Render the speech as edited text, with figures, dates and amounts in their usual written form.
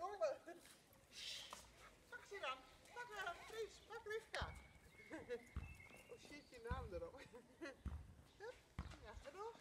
komen. Pak ze dan. Pak Dries, pak Rivka. Oh shit, je naam erop. Hup, ja, ga door.